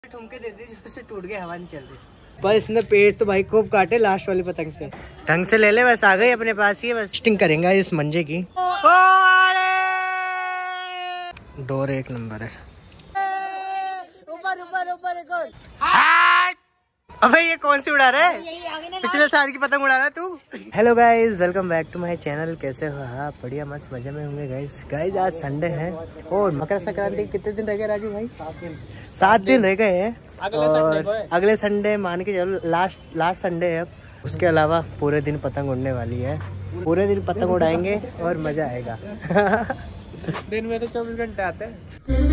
ठुमके दे दी उससे टूट गया, हवा नहीं चल रही। बस इसने पेज तो भाई खूब काटे लास्ट वाली पतंग से। ढंग से ले ले, बस आ गई अपने पास ही। बस टेस्टिंग करेंगे इस मंजे की। डोर एक नंबर है। ऊपर ऊपर ऊपर एक और। अबे ये कौन सी उड़ा रहा है? पिछले साल की पतंग उड़ा रहा है तू। Hello guys, welcome back to my channel. कैसे हो आप? बढ़िया मस्त मजे में होंगे गाइज। आज संडे है और मकर संक्रांति कितने दिन रह गए राजू भाई? 7 दिन रह गए हैं। और अगले संडे मान के चलो लास्ट संडे है। उसके अलावा पूरे दिन पतंग उड़ने वाली है। पूरे दिन पतंग उड़ाएंगे और मजा आएगा। दिन में तो 24 घंटे आते हैं।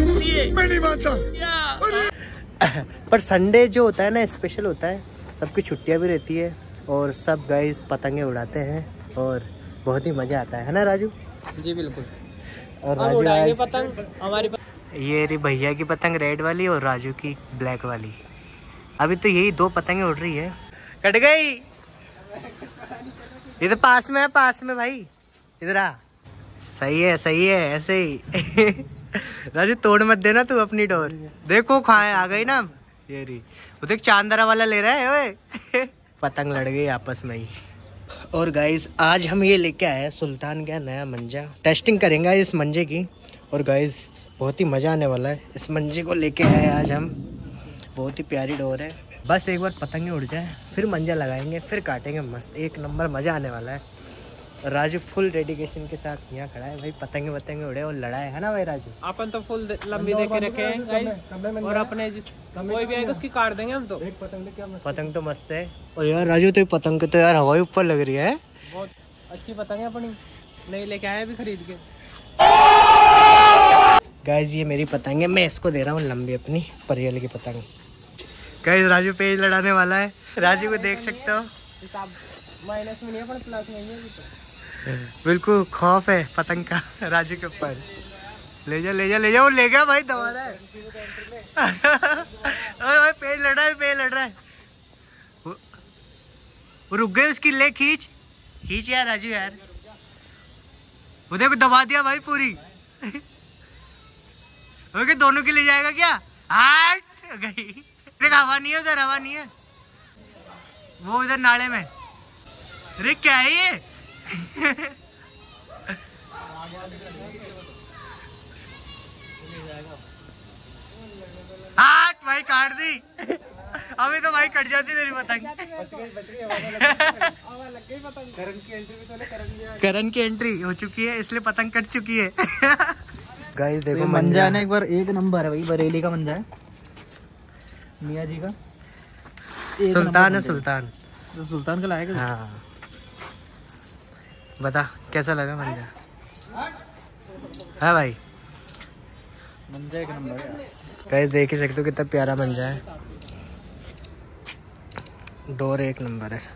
पर संडे जो होता है ना स्पेशल होता है। सबकी छुट्टियां भी रहती है और सब गाइस पतंगे उड़ाते हैं और बहुत ही मजा आता है ना राजू? जी बिल्कुल। और राजू उड़ाएंगे पतंग हमारी ये रही भैया की पतंग रेड वाली और राजू की ब्लैक वाली। अभी तो यही 2 पतंगे उड़ रही है। कट गई। इधर पास में है, पास में भाई। इधर आ। सही है ऐसे ही। राजू तोड़ मत देना तू अपनी डोर। देखो खाए आ गई ना ये रही। वो देख चांदरा वाला ले रहा है ओए। पतंग लड़ गई आपस में ही। और गाइज आज हम ये लेके आए हैं सुल्तान का नया मंजा। टेस्टिंग करेंगे इस मंजे की। और गाइज बहुत ही मजा आने वाला है। इस मंजे को लेके आए आज हम। बहुत ही प्यारी डोर है। बस एक बार पतंगे उड़ जाए फिर मंजा लगाएंगे, फिर काटेंगे मस्त। एक नंबर मजा आने वाला है। राजू फुल डेडिकेशन के साथ यहाँ खड़ा है भाई। पतंगे उड़े और लड़ाए है ना भाई राजू? अपन तो फुल लंबी देके रखे हैं गाइस। और अपने कोई भी आएगा उसकी काट देंगे हम तो। एक पतंग तो मस्त है। और यार राजू तो पतंग तो यार हवा ऊपर लग रही है। बहुत अच्छी पतंग है अपनी, नहीं लेके आए अभी खरीद के। गाइस ये मेरी पतंग है, मैं इसको दे रहा हूँ लंबी अपनी परियल की पतंग। गाइस राजू पेज लड़ाने वाला है। राजू को देख सकते हो। माइनस में नहीं है पर प्लस में ही है। बिल्कुल खौफ है पतंग का राजू के ऊपर। ले जा वो ले गया भाई, दबा रहा है। और भाई पेज लड़ रहा है। वो रुक गए उसकी। ले खींच यार राजू यार। वो देखो दबा दिया भाई पूरी। ओके दोनों की ले जाएगा क्या? हाट गई। देख हवा नहीं है उधर, हवा नहीं है। वो उधर नाले में। अरे क्या है ये? हाथ भाई काट दी। अभी तो भाई कट जाती तेरी पतंग। करण की एंट्री हो चुकी है इसलिए पतंग कट चुकी है। गाइस देखो मंजा है ना एक बार, एक नंबर है भाई। बरेली का मंजा है मियाँ जी का। सुल्तान है सुल्तान। तो सुल्तान का लाएगा। हाँ बता कैसा लगा मंजा? है भाई मंजा एक नंबर है। गाइस देख ही सकते हो कितना प्यारा मंजा है। डोर एक नंबर है।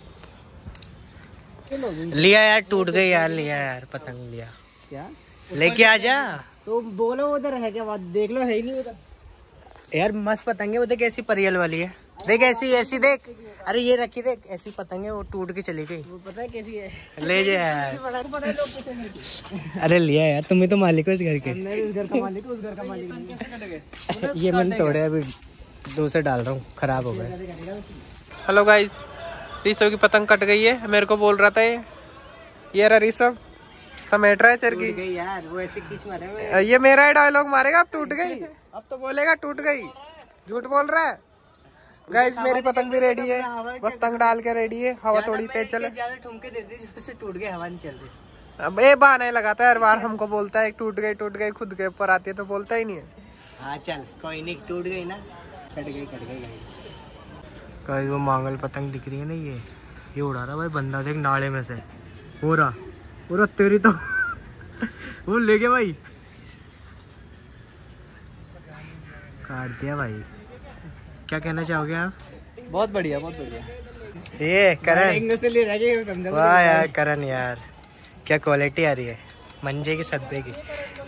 लिया यार, टूट गई यार। लिया यार पतंग लिया। क्या लेके आ जा तो बोलो उधर है क्या? बात देख लो, है ही नहीं उधर यार। मस्त पतंग है वो। देख ऐसी परियल वाली है। देख ऐसी देख। अरे ये रखी देख, ऐसी पतंग है वो टूट के चली गई। वो पता है कैसी है? ले जा यार। अरे लिया यार, तुम ही तो मालिक हो इस घर के। उस घर का मालिक, उस घर का मालिक। ये मैंने तोड़े, अभी दूसरे डाल रहा हूँ, खराब हो गए। हेलो गाइस, ऋषभ की पतंग कट गई है। मेरे को बोल रहा था ये रहा ऋषभ समेट रहा है चरखी यार। वो ऐसे खींच मारे। ये मेरा डायलॉग मारेगा। अब टूट गई, अब तो बोलेगा टूट गई। झूठ बोल रहा है। गाइस मेरी पतंग भी रेडी है, बस तंग डाल के रेडी है। हवा थोड़ी तेज चले। ज्यादा ठुमके दे दी उससे टूट गई, हवा नहीं चल रही। अब ये बहाने लगाता है हर बार। हमको बोलता है टूट गई, खुद के ऊपर आती है तो बोलता ही नहीं है। हाँ चल कोई नहीं, टूट गई ना। कट गई गाइस वो मांगल पतंग दिख रही है ना, ये उड़ा रहा भाई बंदा। देख नाले में से पूरा तेरी तो। वो ले गया भाई, काट दिया भाई। क्या कहना चाहोगे आप? बहुत बढ़िया, बहुत बढ़िया। ये करण एंगल से ले रहे समझा। वाह यार करण यार, क्या क्वालिटी आ रही है मंजे की सब्बे की।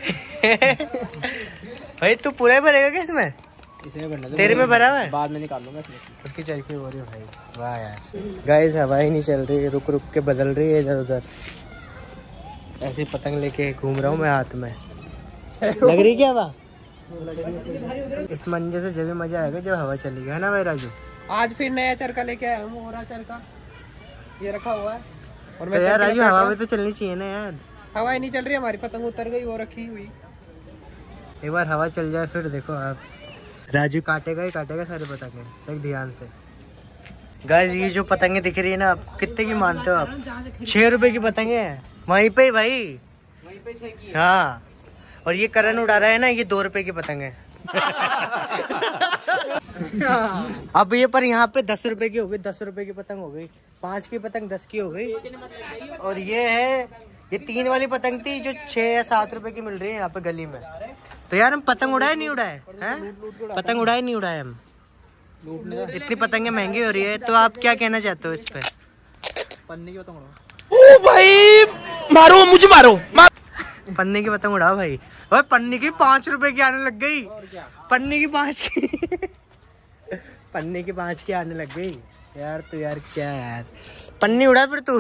भाई तू पूरा ही भरेगा क्या इसमें? भरना तेरे में भरा हुआ है, बाद में निकाल लूंगा। उसकी चरखी हो रही है भाई। वाह यार गाइस हवा ही नहीं चल रही, रुक के बदल रही है इधर उधर। ऐसी पतंग लेके घूम रहा हूँ मैं हाथ में। लग रही क्या हवा? इस मंजे से जब भी मजा आएगा जब हवा चलेगी, है ना भाई राजू? आज फिर नया चरखा लेके आया हूँ, मोरा चरखा ये रखा हुआ है। और तो यार राजू हवा में तो चलनी चाहिए ना यार। हवा ही नहीं चल रही, हमारी पतंग उतर गई, वो रखी हुई। एक बार हवा चल जाए फिर देखो आप, राजू काटेगा ही काटेगा सारे पतंगे, देख ध्यान से। गाइस ये जो पतंगे दिख रही है ना, आप कितने की मानते हो आप? 6 रुपए की पतंगे हैं वहीं पे भाई, वहीं पे 6 की। हाँ, और ये करण उड़ा रहा है ना, ये 2 रुपए की पतंग है। अब ये पर यहाँ पे 10 रुपए की हो गई, 10 रुपए की पतंग हो गई, 5 की पतंग 10 की हो गई। और ये है, ये 3 वाली पतंग थी जो 6 या 7 रुपए की मिल रही है यहाँ पे गली में। तो यार हम पतंग उड़ाए नहीं उड़ाए हैं? पतंग उड़ाए नहीं उड़ाए हम। इतनी पतंगे महंगी हो रही है, तो आप क्या कहना चाहते हो इस पे? पन्नी की पतंग उड़ाओ। ओ भाई मारो, मुझे मारो, पन्नी की पतंग उड़ाओ भाई। और पन्नी की 5 रुपए की आने लग गई, पन्नी की 5 की पन्नी की 5 की आने लग गई यार। तो यार क्या यार, पन्नी उड़ा फिर तू।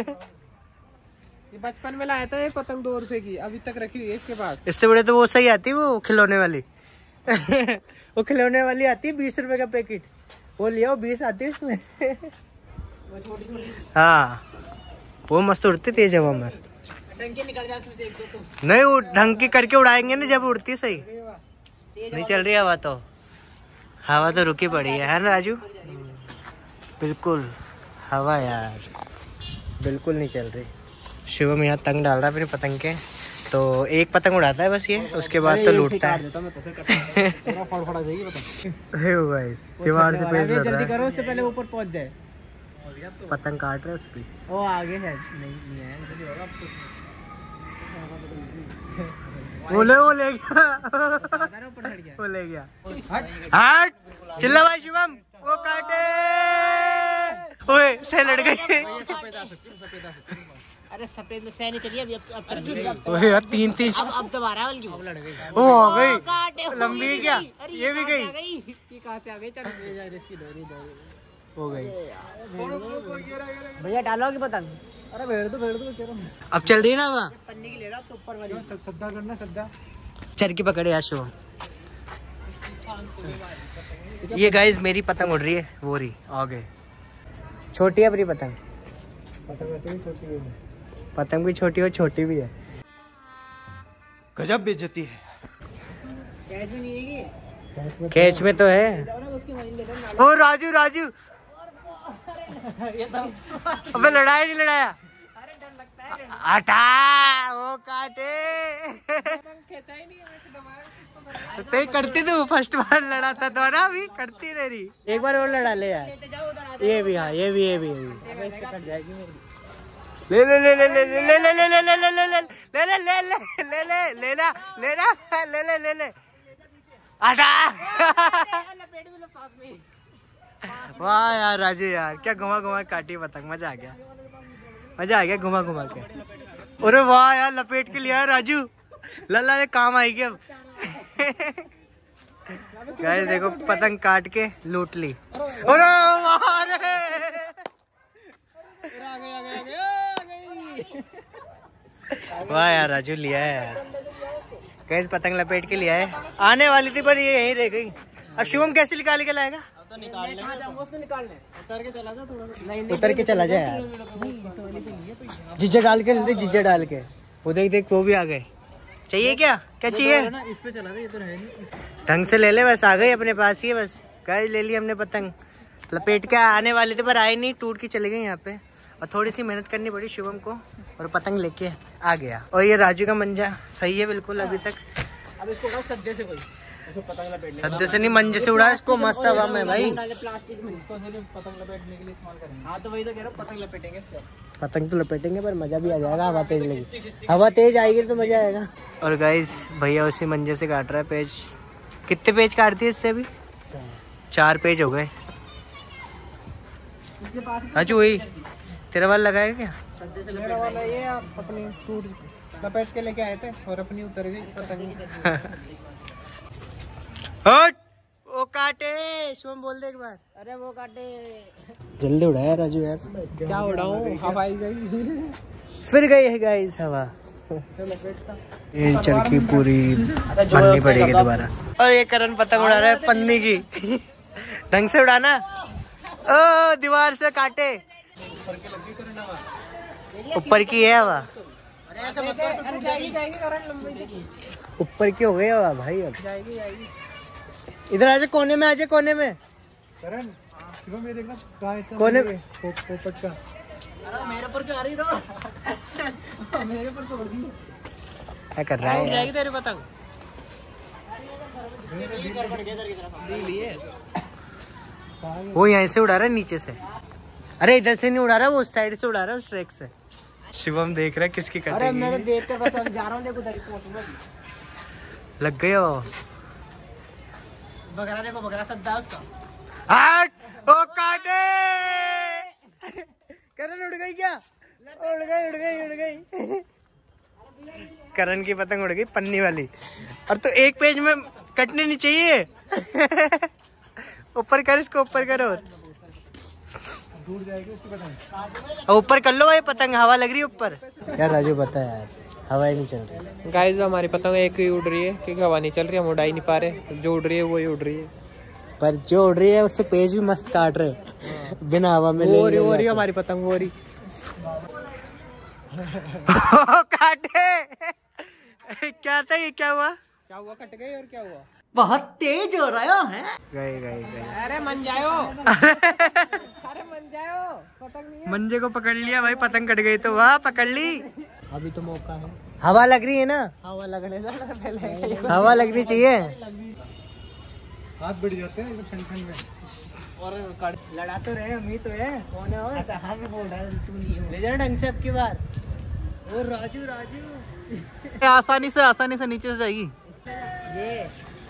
ये बचपन में लाया था ये पतंग 2 रुपए की, अभी तक रखी हुई है इसके पास। इससे बड़े तो वो सही आती, वो खिलौने वाली वो खिलौने वाली आती है 20 रुपए का पैकेट, वो लिया, 20 आती है इसमें। हाँ वो मस्त उड़ती तेज हवा में। निकल जाए उसमें से एक दो तो। नहीं, वो ढंग की करके उड़ाएंगे ना जब उड़ती सही। नहीं चल रही हवा, तो हवा तो रुकी पड़ी है ना राजू? बिल्कुल हवा यार बिल्कुल नहीं चल रही। शिवम यहाँ तंग डाल रहा है अपनी पतंग के, तो एक पतंग उड़ाता है बस ये, उसके बाद तो लूटता है। दीवार से पेड़ लड़ रहा है। करो उससे पहले ऊपर पहुंच जाए। पतंग काट रहा है उसकी, वो आगे है नहीं है। वो ले गया हट। चिल्ला भाई शिवम, वो काटे। ओए से लड़ गई। अरे सफेद में सह नहीं चली अभी, अब ओए यार 3-3 अब दोबारा वाली अब लड़ गई। ओ हो गई, लंबी है क्या? ये भी गई, ये कहां से आ गई? चल इसकी डोरी हो गई। भैया डालोगे पतंग? अरे भेड़ दो कह रहा हूं। अब चल रही है ना वहाँ पन्नी की ले रहा तो ऊपर वाली सद्दा करना, सद्दा चरखी पकड़े यार शिवम। ये गाइस मेरी पतंग उड़ रही है, वो रही आगे। छोटी है अपनी पतंग, पतंग भी छोटी और छोटी भी है। गजब बेइज्जती है। कैच में नहीं है, कैच में तो है। ओ राजू राजू अबे लड़ाया नहीं लड़ाया? अरे डर लगता है, हटा वो काटे। खेचा ही नहीं है। ते करती तू फर्स्ट बार लड़ा था तो ना, अभी करती रह रही। एक बार और लड़ा ले यार, ये भी हाँ ये भी ले ले ले ले ले ले ले ले ले ले ले ले ले ले ले ले ले हटा। वाह यार राजू यार, क्या घुमा घुमा काटी पतंग, मजा आ गया घुमा घुमा के। अरे वाह यार, लपेट के लिया राजू, लल्ला ये काम आएगी अब। गाइस देखो पतंग काट के लूट ली। अरे वाह रे, वाह यार राजू लिया है यार। गाइस पतंग लपेट के लिया है, आने वाली थी पर ये यहीं रह गई। अब शिवम कैसे निकाल के लाएगा? तो निकालने उतर के चला जाए यार, जीजा डाल के ले, जीजा डाल के। वो देख देख वो भी आ गए। चाहिए क्या चाहिए? इस पे चला ये तो है नहीं, ढंग से ले ले बस, आ गई अपने पास ही है बस। गाइस ले ली हमने पतंग, लपेट के आने वाली थी पर आई नहीं, टूट के चले गए यहाँ पे। और थोड़ी सी मेहनत करनी पड़ी शिवम को, और पतंग लेके आ गया। और ये राजू का मंजा सही है बिल्कुल अभी तक। अब इसको उड़ाओ सद्दे से, कोई इसको पतंग लपेटने, सद्दे से नहीं मंजे से उड़ा इसको मस्त हवा में भाई। प्लास्टिक में इसको सिर्फ पतंग लपेटने के लिए इस्तेमाल करेंगे। हाँ तो वही तो कह रहा हूँ, पतंग लपेटेंगे इससे। पतंग तो लपेटेंगे पर मजा भी आ जाएगा, हवा तेज लगी, हवा तेज आएगी तो मजा आएगा। और गाइस भैया उसी मंजे से काट रहा है पेज। कितने पेज काट दिए इससे अभी? 4 पेज हो गए। राजू वही तेरा वाला लगाएगा क्या? मेरा वाला ये आप अपनी टूट लपेट के लेके आए थे और अपनी उतर गई पतंग। हट वो काटे, शिवम बोल दे एक बार। अरे वो काटे, जल्दी उड़ाया राजू यार। क्या उड़ाऊं, हवा आई गई। फिर गई है गाइस हवा। ये चरखी पूरी बननी पड़ेगी दोबारा। और ये करण पतंग उड़ा रहा है पन्नी की। ढंग से उड़ाना। ओ दीवार से काटे। ऊपर की है हवा। ऊपर की हो गई हवा भाई। अब इधर आजा, कोने में आजा, कोने में। करण शिवम ये देखना कहाँ है इसका कोने में पोपट का। अरे मेरे पर क्यों आ रही रो? मेरे पर तो उड़ गई। क्या कर रहा है? जाएगी तेरी पतंग। वो यहाँ से उड़ा रहा है नीचे से। अरे इधर से नहीं उड़ा रहा, वो उस साइड से उड़ा रहा है, उस ट्रैक से। शिवम देख रहा है किसकी कटेगी। अरे मैं देख के बस जा रहा हूँ, देखो उधर पहुंचूंगा। लग गया वो बकरा, देखो बकरा सद्दा उसका। हट, वो काटे। करण उड़ गई क्या? उड़ गई उड़ गई उड़ गई। करण की पतंग उड़ गई पन्नी वाली। और तो एक पेज में कटने नहीं चाहिए। ऊपर कर इसको, ऊपर करो। दूर जाएगी उसकी पतंग। ऊपर कर लो ये पतंग, हवा लग रही है ऊपर। यार राजू बता यार, हवा ही नहीं चल रही। गाइस हमारी पतंग एक ही उड़ रही है क्योंकि हवा नहीं चल रही, हम उड़ा ही नहीं पा रहे। जो उड़ रही है वही उड़ रही है। पर जो उड़ रही है उससे पेज भी मस्त काट रहे बिना हवा में। वो रही हमारी पतंग, वो रही। काटे। क्या था ये? क्या हुआ? क्या हुआ? कट गई। और क्या हुआ? बहुत तेज हो रहा है। गए। अरे मन जाओ। अरे मन जाओ, पतंग नहीं है। मंजे को पकड़ लिया भाई, पतंग कट गई तो वाह पकड़ ली। अभी तो मौका है। हवा लग रही है ना? हवा लगने दो ना पहले। हवा लगनी चाहिए। हाथ बढ़ जाते हैं ठंड में। और लड़ा तो रहे, हम ही तो है। कौन है? अच्छा हाँ मैं बोल रहा है, तू नहीं है। ले जाना ढंग से अब की बार। और राजू आसानी से नीचे से जाएगी ये।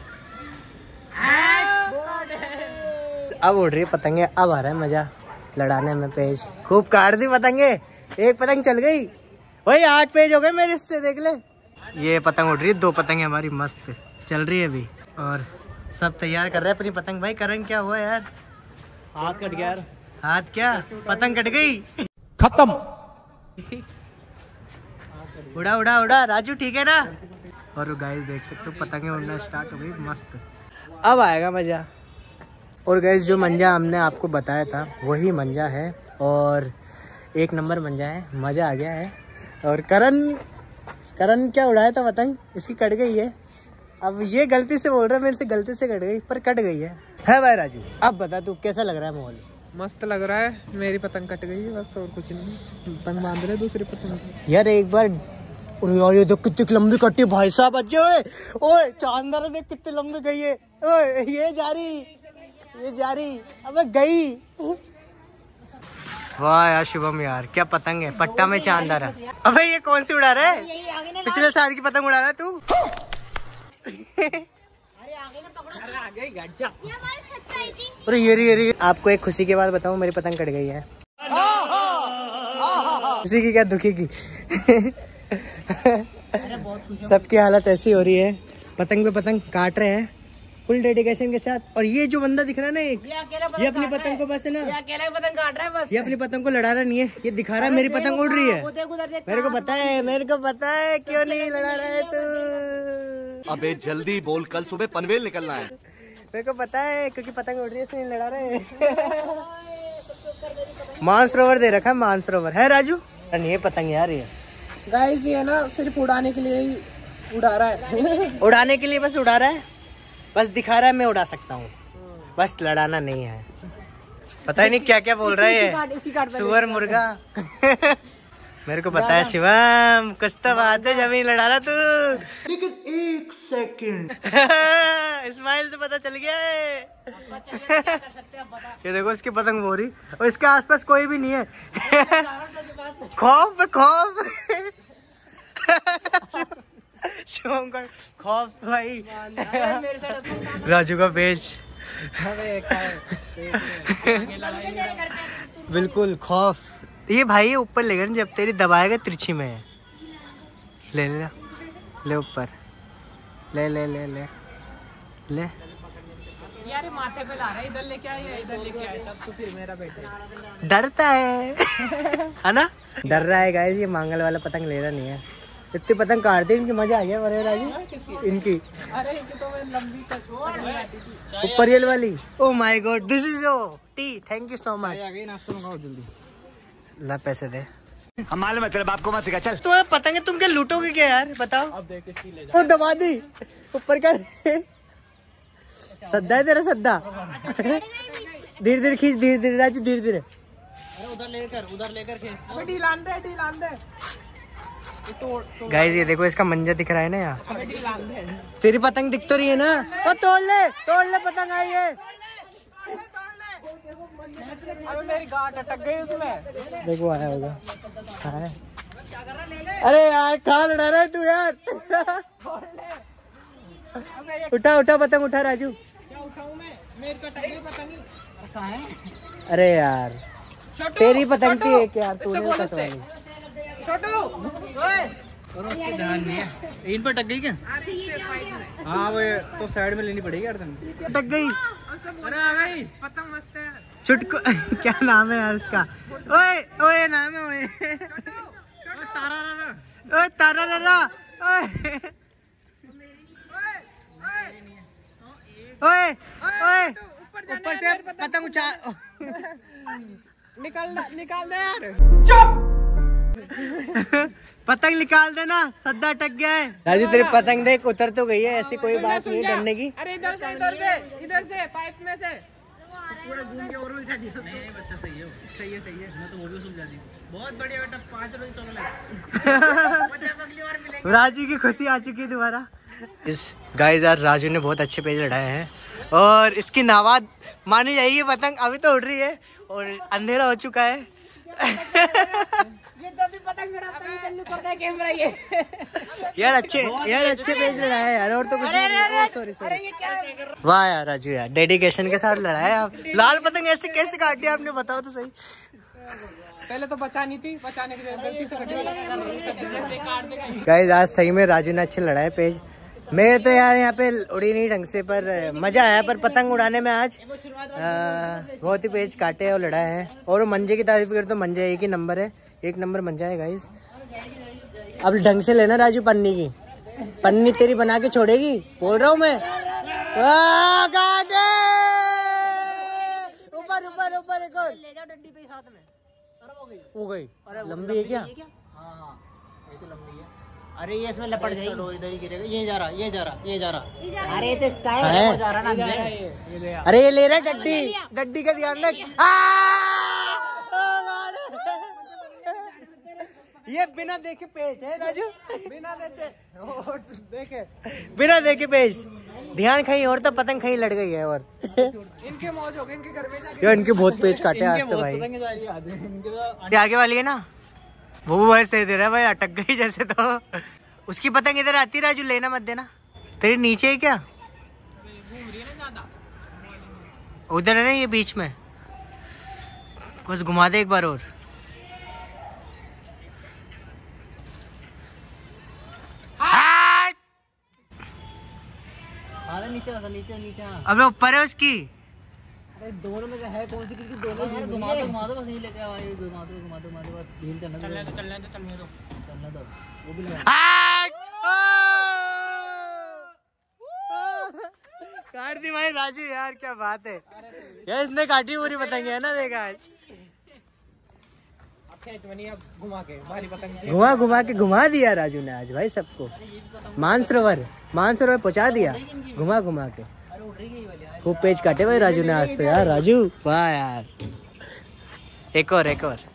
अब उड़ रही पतंगे, अब आ रहा है मजा लड़ाने में। पेज खूब काट दी पतंगे। एक पतंग चल गई। वही 8 पेज हो गए मेरे इससे, देख ले। ये पतंग उड़ रही है, 2 पतंगे हमारी मस्त चल रही है अभी। और सब तैयार कर रहे हैं अपनी पतंग। भाई करण क्या हुआ यार? हाथ कट गया यार। हाथ क्या? पतंग कट गई। खत्म। उड़ा उड़ा उड़ा। राजू ठीक है ना? और गाइस देख सकते हो पतंगे उड़ना स्टार्ट हो गई मस्त। अब आएगा मजा। और गाइस जो मंजा हमने आपको बताया था वही मंजा है, और 1 नंबर मंजा है। मजा आ गया है। और करण क्या उड़ाया था पतंग, इसकी कट गई है। अब ये गलती से बोल रहा है, मेरे से गलती से कट गई, पर कट गई है भाई राजू? अब बता तू कैसा लग रहा है माहौल? मस्त लग रहा है। मेरी पतंग कट गई है बस, और कुछ नहीं। पतंग बांध रहे दूसरी पतंग। यार एक बार ये देख कितनी लंबी कट्टी भाई साहब। अच्छे ओए चांदारा देख कितनी लंबी गई है। ओए ये जा रही अबे गई। वाह यार शिवम यार क्या पतंग है, पट्टा में चांदारा। अबे ये कौन सी उड़ा रहा है? पिछले साल की पतंग उड़ा रहा है तू। अरे ये आपको एक खुशी की बात बताऊं, मेरी पतंग कट गई है। खुशी की क्या, दुखी की। सबकी हालत ऐसी हो रही है, पतंग पे पतंग काट रहे हैं फुल डेडिकेशन के साथ। और ये जो बंदा दिख रहा है ना, ये अपनी पतंग को बस है ना, अकेला पतंग काट रहा है बस। ये अपनी पतंग को लड़ा रहा नहीं है, ये दिखा रहा है मेरी पतंग उड़ रही है। मेरे को पता है क्यों नहीं लड़ा रहा है तू। अबे जल्दी बोल, कल सुबह पनवेल निकलना है। मेरे को पता है क्योंकि पतंग उड़ रही है इसलिए लड़ा रहे। मानसरोवर दे रखा है, मानसरोवर है राजू। नहीं पतंग यार ये गाइस ये ना सिर्फ उड़ाने के लिए ही उड़ा रहा है। उड़ाने के लिए बस उड़ा रहा है, बस दिखा रहा है मैं उड़ा सकता हूँ, बस लड़ाना नहीं है। पता ही नहीं क्या क्या बोल रहा है सुअर मुर्गा। मेरे को पता है शिवम, कुछ तो बात है जब ही लड़ा रहा तू। लेकिन 1 सेकंड इस्माइल से पता चल गया है। ये देखो इसकी पतंग हो रही और इसके आसपास कोई भी नहीं है। खौफ खौफ शिवम का खौफ भाई। राजू का पेज बिल्कुल खौफ। ये भाई ऊपर ले गए, जब तेरी दबाएगा तिरछी में है। ले ले ले ऊपर ले ले ले ले ले। यार माथे पे ला रहा है, इधर लेके आए इधर लेके आए, तब तो फिर मेरा बेटा डरता है ना, डर रहा है गाइस। ये मांगल वाला पतंग ले रहा नहीं है, इतनी पतंग काट दी इनकी, मजा आ गया मरे राजू इनकी। अरे इनकी तो मैं लंबी तक ऊपर ये वाली। Oh my god, this is O T, thank you so much. नाश्ता मंगाओ जल्दी। ला पैसे दे। हम मालूम है तेरे बाप को मत सिखा, चल। तो पतंग तुम क्या लूटोगे क्या यार, बताओ। अब देख इसकी ले वो दबा दी ऊपर कर। सद्दा है तेरा, सद्दा। धीरे धीरे खींच, धीरे धीरे राजू, धीरे धीरे। उधर लेकर खींच। अबे ढीलान दे। गाइस ये देखो इसका मंजा दिख रहा है ना यहाँ। अबे ढीलान दे। तेरी पतंग दिख तो रही है ना। ओ तोड़ ले पतंग आई है। अबे मेरी गांठ अटक गई उसमें। देखो आया होगा। है। अरे यार कहाँ लड़ा रहा है तू यार। उठा पतंग उठा राजू। क्या उठाऊं मैं? मेरी को अटक गई पतंग। कहाँ है? अरे यार तेरी पतंग थी एक यार, तूने कटवाई। छोटू ध्यान नहीं है। इन पर अटक गई क्या? हाँ वो तो साइड में लेनी पड़ेगी यार, तुम अटक गई। अरे आ गई पतंग, मस्त है। चुटकु क्या नाम है यार उसका? ओए नाम है ओए। तारा ओए ऊपर से पतंग उछाल। निकाल दे यार। पतंग निकाल देना, सद्दा अटक गया है। राजू तेरी पतंग देख उतर तो गई है, ऐसी कोई बात नहीं डरने की। अरे इधर से पाइप में से पूरा घूम के और उलझा दिया उसको। बच्चा सही है मैं तो वो भी सुलझा दी। बहुत बढ़िया बेटा, 5 रोज चलो लगा। अगली बार मिलेंगे। राजू की खुशी आ चुकी है दोबारा। गाइस यार राजू ने बहुत अच्छे पेज लड़ाए हैं और इसकी नावाद मानी जाएगी। पतंग अभी तो उड़ रही है और अंधेरा हो चुका है। ये जब भी पतंग उड़ाता है चालू करता है कैमरा ये। यार अच्छे पेज लड़ाए यार, और तो कुछ नहीं। सॉरी ये क्या है? वाह यार राजू यार, डेडिकेशन के साथ लड़ाया आप। लाल पतंग ऐसे कैसे काटी आपने, बताओ तो सही। पहले तो बचानी थी, बचाने की गलती से कटी। गाइस आज सही में राजू ने अच्छे लड़ाए पेज। मेरे तो यार यहाँ पे उड़ी नहीं ढंग से, पर मजा आया। पर पतंग उड़ाने में आज बहुत ही पेज काटे और लड़ाए हैं। और मंजे की तारीफ कर तो मंजा एक ही नंबर है, 1 नंबर मंजा है गाइस। अब ढंग से लेना राजू, पन्नी तेरी बना के छोड़ेगी, बोल रहा हूँ मैं। ऊपर एक और ले जाओ डंडी पे साथ में। हो गई लंबी है क्या? हाँ ये तो लंबी है। अरे ये इसमें लपट जाएगी, इधर ही गिरेगा। ये जा रहा। अरे तो इसका है, वो जा रहा ना। अरे ये ले रहा है डड्डी का ध्यान रख। ये बिना देखे पेज है राजू, बिना देखे पेज। ध्यान कहीं और तो पतंग कहीं लड़ गई है। और इनके मौज हो गए, इनके घर में यार इनके बहुत पेज काटे आज तो भाई। ये आगे वाली है ना, वो भी बहुत सही दे रहा है भाई, अटक गई जैसे। तो उसकी पतंग इधर आती है राजू, लेना मत देना। तेरी नीचे है क्या? उधर है ना ये बीच में, बस घुमा दे एक बार और। नीचे अबे ऊपर है उसकी। अरे दोनों में से है कौन सी? किसकी दोनों घुमा दो बस, यही लेके आओ। घुमा दो बस, ढील चलने दो। वो भी काट दी भाई राजू यार, क्या बात है यार। इसने काटी पूरी पतंग है ना, देखा आज। घुमा के घुमा दिया राजू ने आज भाई सबको। मानसरोवर पहुंचा दिया घुमा के। खूब पेज काटे भाई राजू ने आज तो यार। राजू वाह यार, एक और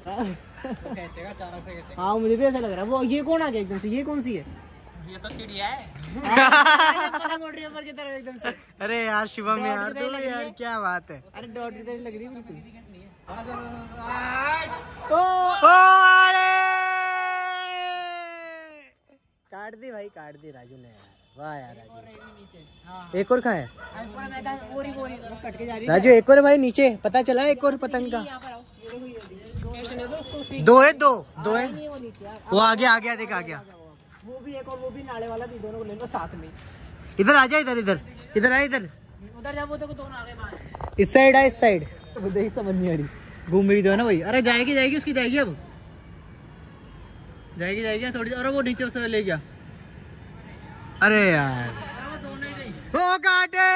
हाँ मुझे भी ऐसा लग रहा है। वो ये कौन आ गया एकदम से? ये कौन सी है? ये तो चिड़िया है। पतंग उड़ रही है ऊपर की तरफ एकदम से। अरे यार शिवम यार, तो यार क्या बात है। अरे डॉट की तरह लग रही है बिल्कुल। काट दी राजू ने यार। वाह यार राजू, एक और कहाँ है राजू? एक और है भाई नीचे, पता चला एक और पतंग का। दो है। वो आ गया देख, आ गया। वो भी एक और वो भी नाले वाला भी, दोनों को ले लो साथ में। इधर आ जा, इधर उधर जा, वो तो दोनों आ गए बाहर। इस साइड है, इस साइड। वो देख समझ नहीं आ रही, घूम रही जो है ना भाई। अरे जाएगी उसकी जाएगी अब। जाएगी जाएगी थोड़ी, और वो नीचे से ले गया। अरे यार वो काटे,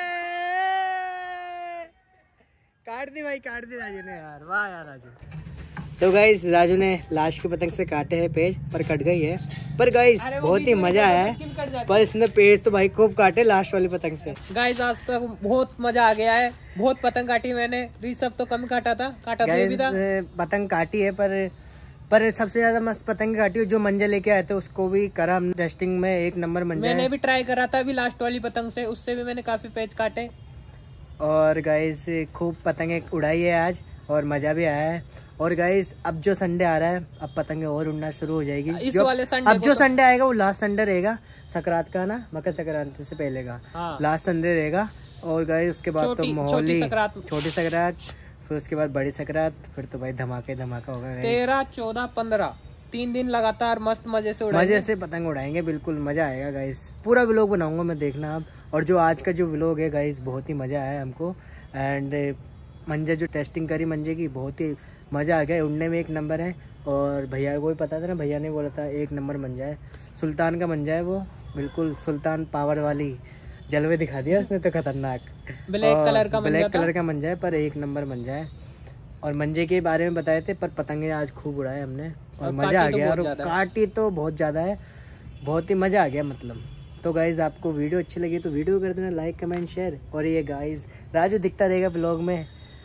काट दी भाई, काट दी राजू ने यार, वाह यार राजू। तो गाइस राजू ने लास्ट की पतंग से काटे हैं पेज, पर कट गई है। पर गाइस बहुत ही मजा आया है, पर इसने पेज तो भाई खूब काटे लास्ट वाली पतंग से। गाइस आज तक बहुत मजा आ गया है, बहुत पतंग काटी मैंने, ऋषभ तो कम काटा था, काटा तो ये भी था। पतंग काटी है, पर सबसे ज्यादा मस्त पतंग काटी जो मंजा लेके आए थे उसको भी करा हमने टेस्टिंग में, 1 नंबर मंजा मैंने भी ट्राई करा था अभी लास्ट वाली पतंग से, उससे भी मैंने काफी पेज काटे। और गाइस खूब पतंगे उड़ाई है आज और मजा भी आया है। और गाइस अब जो संडे आ रहा है, अब पतंगे और उड़ना शुरू हो जाएगी। इस वाले संडे अब जो संडे आएगा वो लास्ट संडे रहेगा, संक्रांत का ना, मकर संक्रांति से पहले का लास्ट संडे रहेगा। और गाइस उसके बाद तो मोहली, छोटी संक्रांत, फिर उसके बाद बड़ी संक्रांत, फिर तो भाई धमाके धमाका होगा। 13, 14, 15 3 दिन लगातार मस्त मजे से उड़ाएंगे, मजे से पतंग उड़ाएंगे, बिल्कुल मजा आएगा गाइस। पूरा व्लॉग बनाऊंगा मैं, देखना आप। और जो आज का जो व्लॉग है गाइस बहुत ही मजा आया हमको। एंड मंजे जो टेस्टिंग करी मंजे की, बहुत ही मजा आ गया, उड़ने में 1 नंबर है। और भैया को भी पता था ना, भैया ने बोला था 1 नंबर मंजा है, सुल्तान का मंजा है वो, बिल्कुल सुल्तान पावर वाली जलवे दिखा दिया उसने तो खतरनाक। ब्लैक कलर का मंजा है, पर 1 नंबर मंजा है। और मंजे के बारे में बताए थे, पर पतंगे आज खूब उड़ाए हमने और मजा आ गया। और काटी तो बहुत ज्यादा है, बहुत ही मजा आ गया मतलब। तो गाइज आपको वीडियो अच्छी लगी तो वीडियो कर देना लाइक कमेंट शेयर। और ये गाइज राजू दिखता रहेगा ब्लॉग में,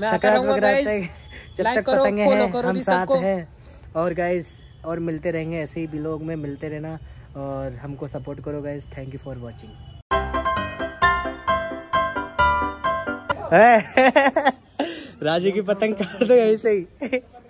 जब तक पतंगे हैं हम साथ हैं। और गाइज और मिलते रहेंगे ऐसे ही ब्लॉग में, मिलते रहना और हमको सपोर्ट करो guys. Thank you for watching. Raju की पतंग काट दो ऐसे ही।